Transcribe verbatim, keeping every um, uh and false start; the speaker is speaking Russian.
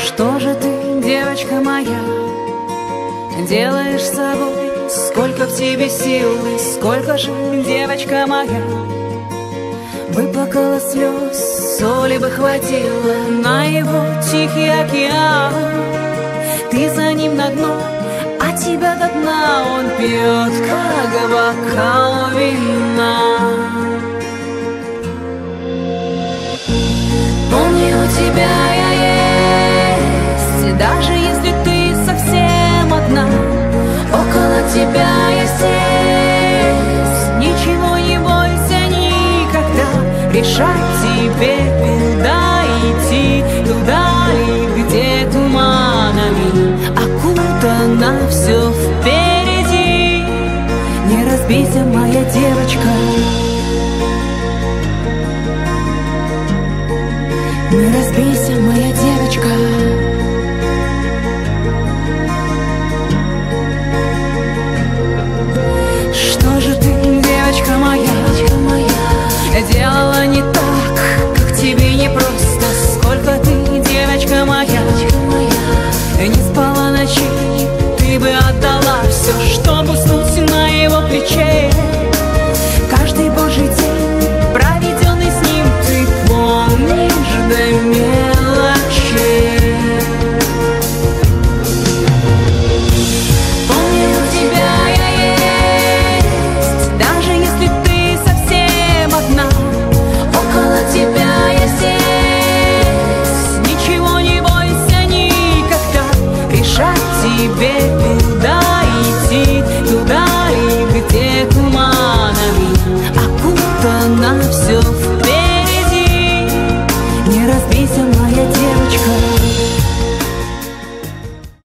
Что же ты, девочка моя, делаешь с собой? Сколько в тебе сил и сколько же, девочка моя, выплакала слез, соли бы хватило на его тихий океан. Ты за ним на дно, а тебя до дна он пьет, как бокал вина. Помни, у тебя я есть, даже если ты совсем одна. Около тебя я здесь, ничего не бойся никогда. Решать тебе, куда идти, туда ли, где туманами окутано все впереди. Не разбейся, моя девочка, не разбейся, моя девочка. Что же ты, девочка моя, делала не так, как тебе не просто? Сколько ты, девочка моя, не спала ночей, ты бы отдала все, чтобы уснуть на его плече. Каждый божий день, проведенный с ним, ты помнишь до мелочей. Помни, у тебя я есть, даже если ты совсем одна. Около тебя я здесь, ничего не бойся никогда. Решать тебе, куда идти, туда ли, где